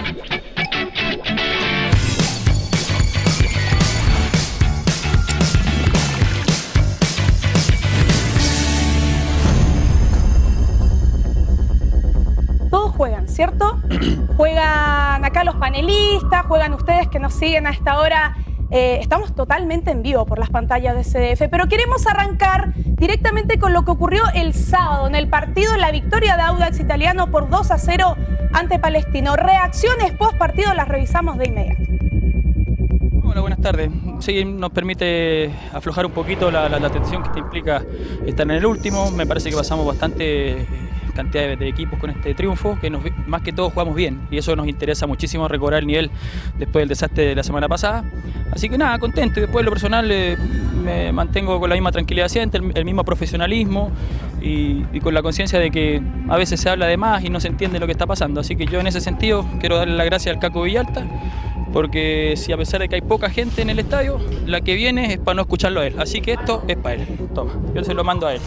Juegan, ¿cierto? Juegan acá los panelistas, juegan ustedes que nos siguen a esta hora. Estamos totalmente en vivo por las pantallas de CDF, pero queremos arrancar directamente con lo que ocurrió el sábado en el partido, la victoria de Audax Italiano por 2-0 ante Palestino. Reacciones post partido las revisamos de inmediato. Hola, buenas tardes. Sí, nos permite aflojar un poquito la tensión que te implica estar en el último. Me parece que pasamos bastante cantidad de equipos con este triunfo, que más que todo jugamos bien y eso nos interesa muchísimo, recobrar el nivel después del desastre de la semana pasada. Así que nada, contento. Y después de lo personal me mantengo con la misma tranquilidad siempre, el mismo profesionalismo y con la conciencia de que a veces se habla de más y no se entiende lo que está pasando. Así que yo en ese sentido quiero darle las gracias al Caco Villalta, porque si a pesar de que hay poca gente en el estadio, la que viene es para no escucharlo a él. Así que esto es para él. Toma, yo se lo mando a él.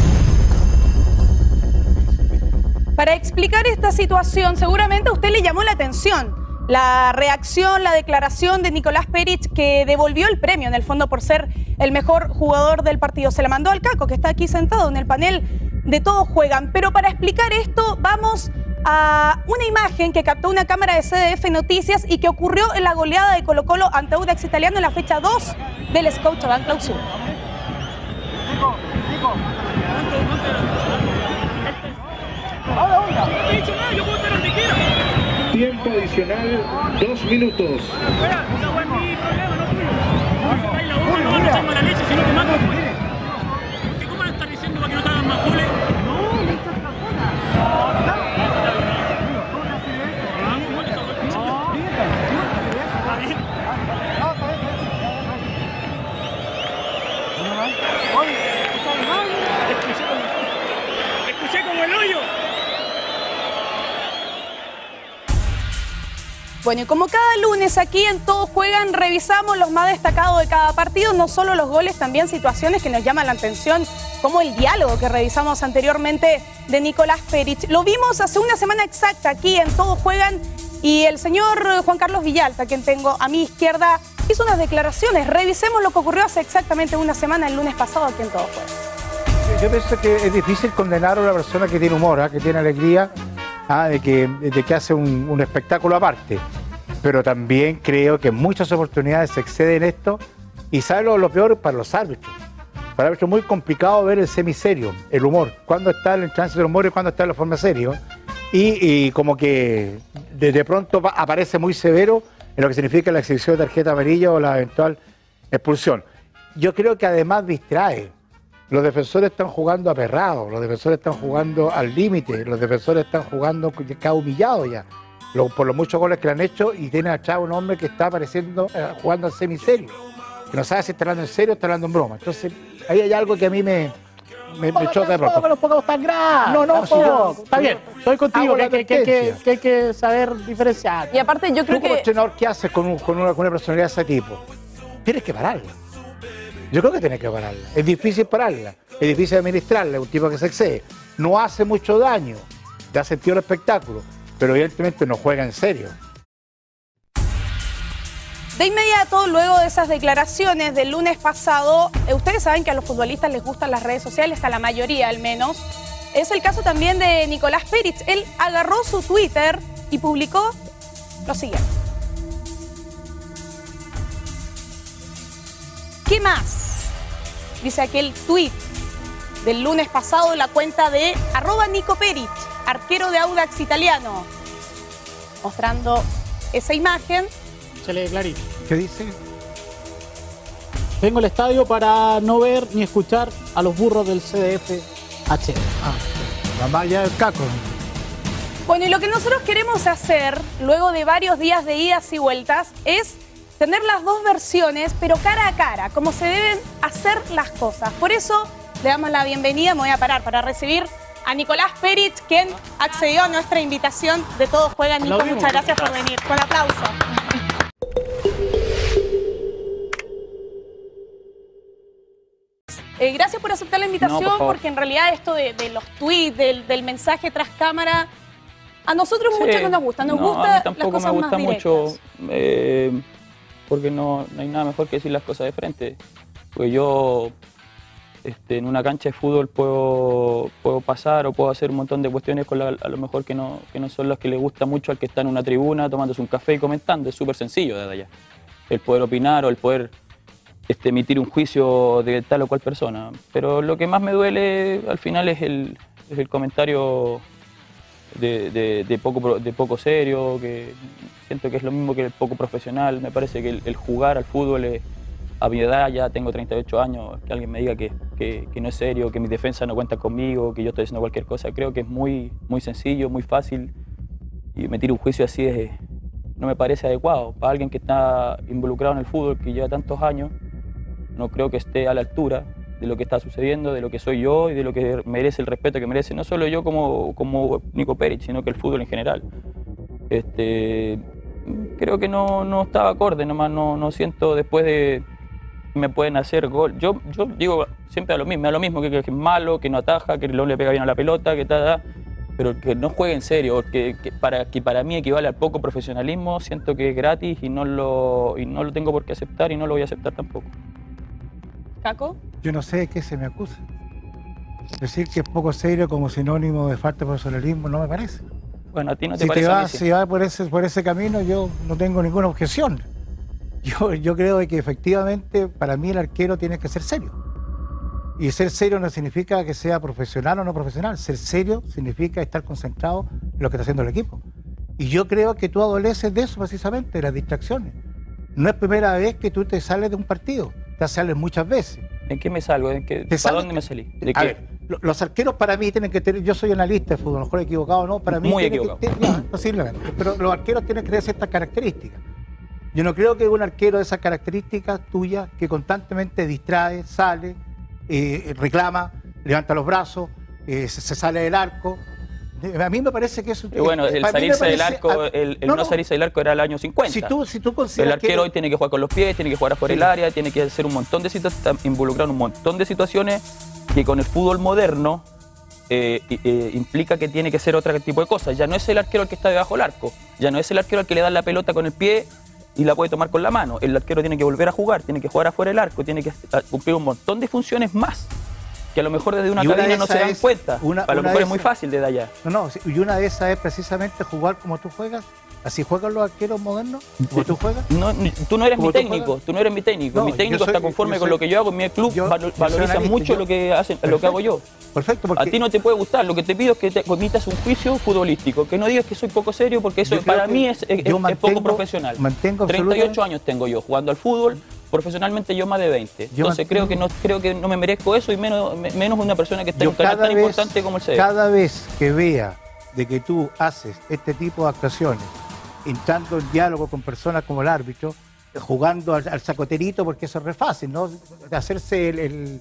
Para explicar esta situación, seguramente a usted le llamó la atención la reacción, la declaración de Nicolás Peritz, que devolvió el premio en el fondo por ser el mejor jugador del partido. Se la mandó al Caco, que está aquí sentado en el panel de Todos Juegan. Pero para explicar esto, vamos a una imagen que captó una cámara de CDF Noticias y que ocurrió en la goleada de Colo-Colo ante Audax Italiano en la fecha 2 del Scotiabank Clausura. Tiempo adicional, 2 minutos. ¿Cómo le estás diciendo para que no te hagan más goles? Escuché como el hoyo. Bueno, y como cada lunes aquí en Todos Juegan revisamos los más destacados de cada partido, no solo los goles, también situaciones que nos llaman la atención, como el diálogo que revisamos anteriormente de Nicolás Peritz. Lo vimos hace una semana exacta aquí en Todos Juegan y el señor Juan Carlos Villalta, quien tengo a mi izquierda, hizo unas declaraciones. Revisemos lo que ocurrió hace exactamente una semana, el lunes pasado aquí en Todos Juegan. Yo pienso que es difícil condenar a una persona que tiene humor, que tiene alegría, de que hace un espectáculo aparte. Pero también creo que en muchas oportunidades se excede en esto y sabe lo peor para los árbitros. Para el árbitro es muy complicado ver el semiserio, el humor, cuándo está en el tránsito del humor y cuándo está en la forma serio. Y como que de pronto aparece muy severo en lo que significa la exhibición de tarjeta amarilla o la eventual expulsión. Yo creo que además distrae. Los defensores están jugando aperrados, los defensores están jugando al límite, los defensores están jugando cada humillado ya, por los muchos goles que le han hecho, y tiene atrás un hombre que está apareciendo, jugando al semiserio, que no sabe si está hablando en serio o está hablando en broma. Entonces, ahí hay algo que a mí me choca de pronto. Los pocos tan graves. No, Está bien, estoy contigo, que hay que saber diferenciar. Y aparte yo creo ¿Tú como que... entrenador qué haces con una personalidad de ese tipo? Tienes que pararla. Yo creo que tienes que pararla. Es difícil pararla, es difícil administrarla, es un tipo que se excede. No hace mucho daño, da sentido al espectáculo, pero evidentemente no juega en serio. De inmediato, luego de esas declaraciones del lunes pasado, ustedes saben que a los futbolistas les gustan las redes sociales, a la mayoría al menos. Es el caso también de Nicolás Peritz. Él agarró su Twitter y publicó lo siguiente. ¿Qué más? Dice aquel tuit del lunes pasado en la cuenta de @NicoPeritz, arquero de Audax Italiano, mostrando esa imagen. Se lee clarito. ¿Qué dice? Vengo al estadio para no ver ni escuchar a los burros del CDF HD. La malla del Caco. Bueno, y lo que nosotros queremos hacer, luego de varios días de idas y vueltas, es tener las dos versiones, pero cara a cara, como se deben hacer las cosas. Por eso le damos la bienvenida, me voy a parar para recibir a Nicolás Peritz, quien accedió a nuestra invitación de Todos Juegan. Nico, muchas gracias por venir. Con aplauso. Gracias por aceptar la invitación, No, por favor. porque en realidad esto de los tweets, del mensaje tras cámara, A nosotros Sí. mucho no nos gusta, nos No, a gustan mí las tampoco cosas me más gusta mucho, directas. porque no hay nada mejor que decir las cosas de frente. Pues yo en una cancha de fútbol puedo pasar o puedo hacer un montón de cuestiones a lo mejor que no son las que le gusta mucho al que está en una tribuna tomándose un café y comentando. Es súper sencillo desde allá. El poder opinar o el poder emitir un juicio de tal o cual persona. Pero lo que más me duele al final es el comentario de poco serio, que siento que es lo mismo que el poco profesional. Me parece que el jugar al fútbol a mi edad, ya tengo 38 años, que alguien me diga que no es serio, que mis defensas no cuentan conmigo, que yo estoy haciendo cualquier cosa, creo que es muy sencillo, muy fácil, y emitir un juicio así no me parece adecuado. Para alguien que está involucrado en el fútbol, que lleva tantos años, no creo que esté a la altura de lo que está sucediendo, de lo que soy yo y de lo que merece el respeto que merece, no solo yo como Nico Perit, sino que el fútbol en general. Creo que no estaba acorde, nomás no siento después de... me pueden hacer gol. Yo digo siempre a lo mismo, que es malo, que no ataja, que no le pega bien a la pelota, que tal, pero que no juegue en serio, que para mí equivale al poco profesionalismo, siento que es gratis y no lo tengo por qué aceptar y no lo voy a aceptar tampoco. ¿Caco? Yo no sé de qué se me acusa. Decir que es poco serio como sinónimo de falta de profesionalismo no me parece. Bueno, a ti no te Si parece. si vas por ese camino, yo no tengo ninguna objeción. Yo creo que efectivamente para mí el arquero tiene que ser serio. Y ser serio no significa que sea profesional o no profesional. Ser serio significa estar concentrado en lo que está haciendo el equipo. Y yo creo que tú adoleces de eso precisamente, de las distracciones. No es primera vez que tú te sales de un partido, te sales muchas veces. ¿En qué me salgo? ¿Para dónde me salí? ¿De A qué? ver, los arqueros para mí tienen que tener, yo soy analista de fútbol, a lo mejor equivocado o no, para mí Muy tienen equivocado. ya, posiblemente, pero los arqueros tienen que tener ciertas características. Yo no creo que un arquero de esas características tuyas, que constantemente distrae, sale, reclama, levanta los brazos, se sale del arco. A mí me parece que eso... Bueno, el salirse del arco, el no salirse del arco era el año 50. Si tú consideras el arquero hoy tiene que jugar con los pies, tiene que jugar afuera del área, tiene que hacer un montón de situaciones, está involucrado en un montón de situaciones que con el fútbol moderno implica que tiene que ser otro tipo de cosas. Ya no es el arquero el que está debajo del arco, ya no es el arquero al que le dan la pelota con el pie y la puede tomar con la mano. El arquero tiene que volver a jugar, tiene que jugar afuera del arco, tiene que cumplir un montón de funciones más que a lo mejor desde una cabina no se dan cuenta. A lo mejor es muy fácil desde allá. No, y una de esas es precisamente jugar como tú juegas. ¿Así juegan los arqueros modernos? ¿Como tú juegas? No, tú no eres mi técnico, tú no eres mi técnico. No, mi técnico está conforme con lo que yo hago. Mi club valoriza mucho lo que hago yo. Perfecto, porque a ti no te puede gustar. Lo que te pido es que te comitas un juicio futbolístico. Que no digas que soy poco serio, porque eso para mí es poco profesional. 38 años tengo yo jugando al fútbol. Profesionalmente yo más de 20. Entonces creo que no me merezco eso, y menos una persona que está en un canal tan importante como el CDF. Cada vez que vea de que tú haces este tipo de actuaciones, entrando en diálogo con personas como el árbitro, jugando al sacoterito, porque eso es re fácil, ¿no? Hacerse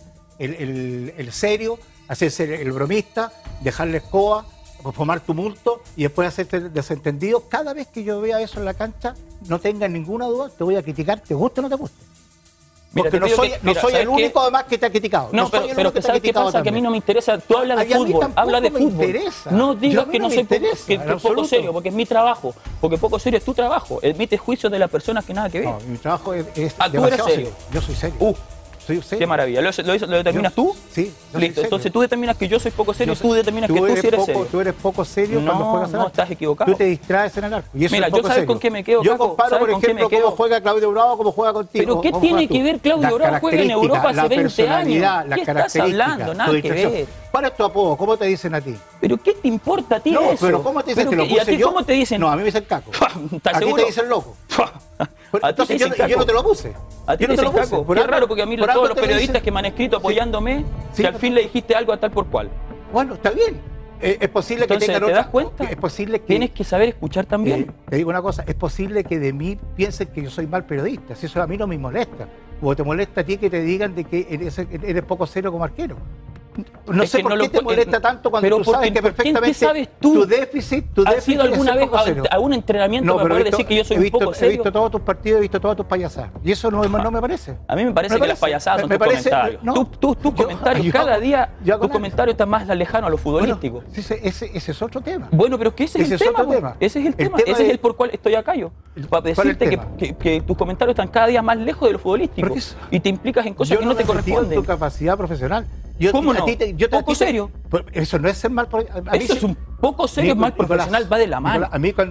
el serio, hacerse el bromista, dejarle escoba, formar tumulto y después hacerte desentendido. Cada vez que yo vea eso en la cancha, no tengas ninguna duda, te voy a criticar, te guste o no te guste. Porque no soy el único además que te ha criticado. No, pero ¿sabes qué pasa? Que a mí no me interesa. Tú hablas de fútbol, habla de fútbol. No digas que no soy poco serio, porque es mi trabajo. Porque poco serio es tu trabajo. Emites juicios de las personas que nada que ver. No, mi trabajo es tú eres serio. Yo soy serio. Qué maravilla. ¿Lo determinas tú? Sí. Listo. Entonces tú determinas que yo soy poco serio y tú determinas que tú sí eres serio. Tú eres poco serio cuando juegas al arco. No, estás equivocado. Tú te distraes en el arco. Mira, yo sabes con qué me quedo. Yo comparo, por ejemplo, cómo juega Claudio Bravo, cómo juega contigo. ¿Pero qué tiene que ver Claudio Bravo? Juega en Europa hace 20 años. ¿Qué estás hablando? Nada que ver. ¿Cuál es tu apodo? ¿Cómo te dicen a ti? ¿Pero qué te importa a ti eso? No, pero ¿cómo te dicen? ¿Y a ti cómo te dicen? No, a mí me dicen caco. ¿Estás seguro? A ti te dicen loco. Entonces yo no te lo puse. A ti te dicen caco. Qué raro, porque a mí todos los periodistas que me han escrito apoyándome, que al fin le dijiste algo a tal por cual. Bueno, está bien. Es posible que tengan ¿te das cuenta? Es posible que... Tienes que saber escuchar también. Te digo una cosa, es posible que de mí piensen que yo soy mal periodista. Si eso a mí no me molesta. O te molesta a ti que te digan de que eres poco serio como arquero. No sé por qué te molesta tanto cuando tú sabes que perfectamente sabes tú? tu déficit ¿Has ido alguna vez a un entrenamiento para poder decir que yo soy un poco serio? He visto todos tus partidos, he visto todas tus payasadas. Y eso no me parece. A mí me parece que las payasadas son tus comentarios. Tus comentarios, cada día tus comentarios están más lejanos a lo futbolístico. Ese es otro tema. Bueno, pero que ese es el tema. Ese es el tema. Ese es el por cual estoy acá yo. Para decirte que tus comentarios están cada día más lejos de lo futbolístico. Y te implicas en cosas que no te corresponden. Tu capacidad profesional. ¿Cómo no? ¿Poco serio? Eso no es ser mal. Eso es un poco serio, mal profesional, va de la mano. A mí cuando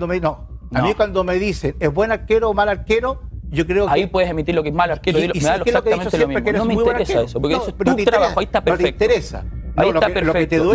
me dicen es buen arquero o mal arquero, yo creo que... Ahí puedes emitir lo que es mal arquero, me da exactamente lo mismo. No me interesa eso, porque eso es tu trabajo, ahí está perfecto. No te interesa. Ahí está perfecto.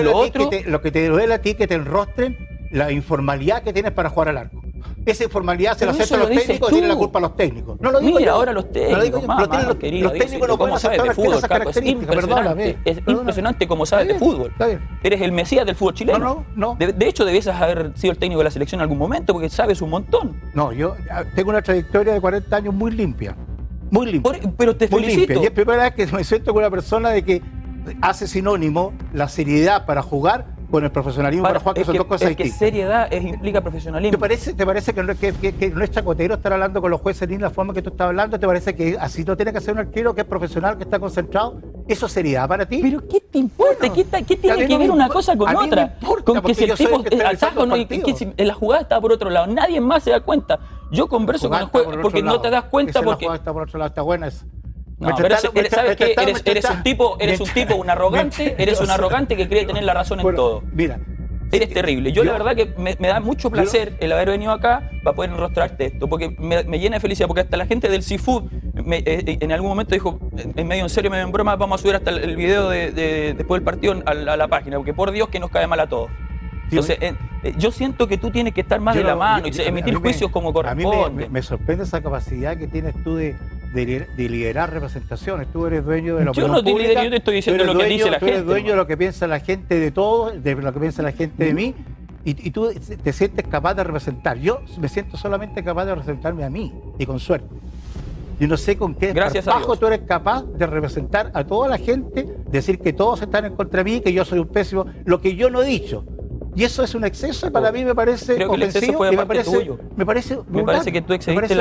Lo que te duele a ti que te enrostren la informalidad que tienes para jugar al arco. Esa informalidad se la aceptan los técnicos y tienen la culpa los técnicos. No lo digo Mira, yo. ahora los técnicos, los técnicos no pueden aceptar las fútbol, características. Es impresionante cómo sabes de fútbol. Eres el mesías del fútbol chileno. No. De hecho, debes haber sido el técnico de la selección en algún momento porque sabes un montón. No, yo tengo una trayectoria de 40 años muy limpia. Muy limpia. Pero te felicito. Y es primera vez que me siento con una persona de que hace sinónimo la seriedad para jugar con el profesionalismo para jugar, que son dos cosas distintas. Que seriedad implica profesionalismo. ¿Te parece que no es chacotero estar hablando con los jueces ni la forma que tú estás hablando? ¿Te parece que así no tiene que ser un arquero que es profesional, que está concentrado? ¿Eso es seriedad para ti? ¿Pero qué te importa? Bueno, ¿Qué tiene que ver una cosa con otra? Con que si el tipo al saco, la jugada está por otro lado, nadie más se da cuenta. Yo converso con el juez porque no te das cuenta porque... La jugada está por otro lado, está buena esa. No, pero ¿sabes qué? Eres un tipo, un arrogante, un arrogante que cree tener la razón en todo. Mira. Eres terrible. Yo la verdad que me da mucho placer el haber venido acá para poder enrostrarte esto, porque me llena de felicidad, porque hasta la gente del Seafood en algún momento dijo, en medio en serio, medio en broma, vamos a subir hasta el video después del partido a la página, porque por Dios que nos cae mal a todos. Entonces, yo siento que tú tienes que estar más de la mano y emitir juicios como corresponde. A mí me sorprende esa capacidad que tienes tú de liderar representaciones. Tú eres dueño de la opinión pública. Yo te estoy diciendo lo que dice la gente. Tú eres dueño de lo que piensa la gente de todo, de lo que piensa la gente de mí, y tú te sientes capaz de representar. Yo me siento solamente capaz de representarme a mí, y con suerte. Yo no sé con qué trabajo tú eres capaz de representar a toda la gente, decir que todos están en contra de mí, que yo soy un pésimo, lo que yo no he dicho. Y eso es un exceso, para mí me parece creo que el exceso fue de parte tuyo. Me parece que tú excediste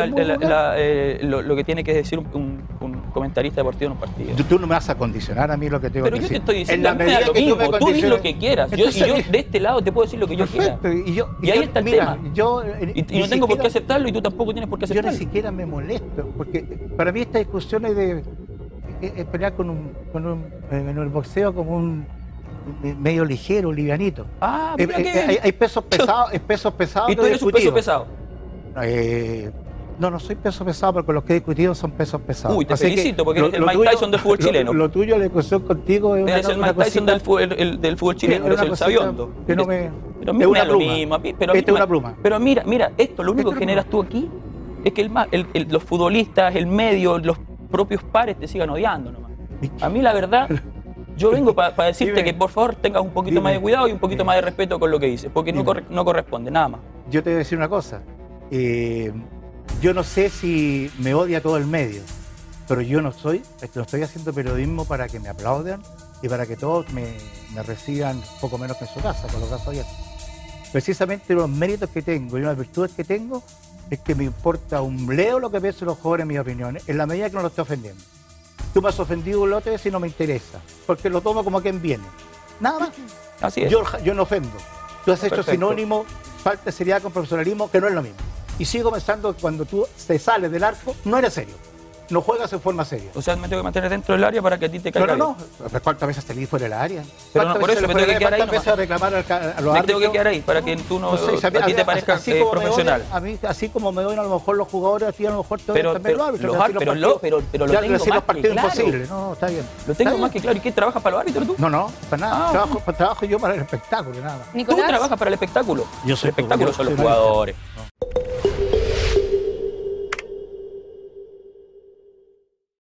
lo que tiene que decir un comentarista deportivo en un partido. Tú no me vas a condicionar a mí lo que tengo que decir. Pero yo te estoy diciendo, en la medida que tú me condicionas, tú dices lo que quieras. Entonces, yo de este lado te puedo decir lo que yo quiera. Y ahí está el tema. Y no tengo por qué aceptarlo y tú tampoco tienes por qué aceptarlo. Yo ni siquiera me molesto, porque para mí esta discusión es de pelear en el boxeo como un medio ligero, livianito. Hay pesos pesados. ¿Y tú eres un peso pesado? No soy peso pesado, porque los que he discutido son pesos pesados. Uy, te felicito, porque eres el Mike Tyson del fútbol chileno. Lo tuyo, la discusión contigo es eres el Mike Tyson del fútbol chileno, eres el sabiondo. Pero es una pluma. Esta es una pluma. Pero mira, esto lo único que generas tú aquí es que los futbolistas, el medio, los propios pares te sigan odiando nomás. A mí la verdad... Yo vengo para decirte que por favor tengas un poquito más de cuidado y un poquito más de respeto con lo que dices, porque no corresponde, nada más. Yo te voy a decir una cosa, yo no sé si me odia todo el medio, pero yo no estoy haciendo periodismo para que me aplaudan y para que todos me reciban poco menos que en su casa, con los brazos abiertos. Precisamente los méritos que tengo y las virtudes que tengo es que me importa un bledo lo que piensan los jóvenes, mis opiniones, en la medida que no lo esté ofendiendo. Tú me has ofendido un lote si no me interesa, porque lo tomo como quien viene. Nada más. Así es. Yo no ofendo. Tú has hecho sinónimo, falta de seriedad con profesionalismo, que no es lo mismo. Y sigo pensando que cuando tú te sales del arco, no eres serio. No juegas en forma seria. O sea, me tengo que mantener dentro del área para que a ti te caiga. No. ¿Cuántas veces salí fuera del área? Pero no, por eso me tengo que quedar ahí. ¿Cuántas veces a reclamar a los árbitros? Me tengo que quedar ahí para que tú a ti te parezca profesional. A mí, así como me odian a lo mejor los jugadores, a ti a lo mejor te odian también los árbitros. Pero lo tengo más que claro. Imposible. No, está bien. Lo tengo más que claro. ¿Y qué trabajas para los árbitros tú? No, para nada. Trabajo yo para el espectáculo, nada. ¿Tú trabajas para el espectáculo? Yo soy el espectáculo son los jugadores.